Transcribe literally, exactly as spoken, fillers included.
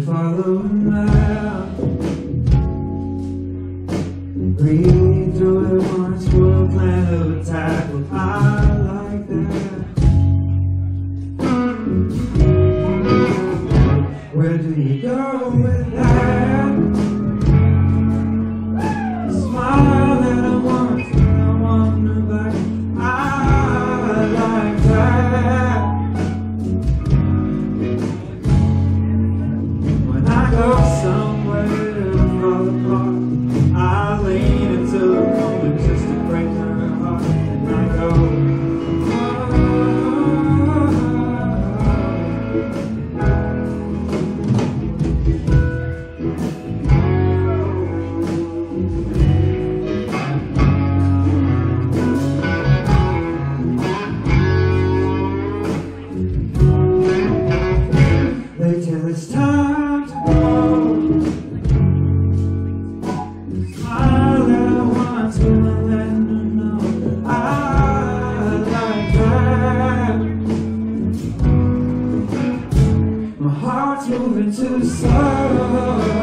follow him out. Breathe through it once for a plan of attack. Well, I like that. Where do you go with that? Smile that I want, I wonder back. I like that. When I go somewhere to fall apart, I lean into the moment just to break her heart. And I go, till it's time to go. Smile that I want to and let her know I like that. My heart's moving too slow.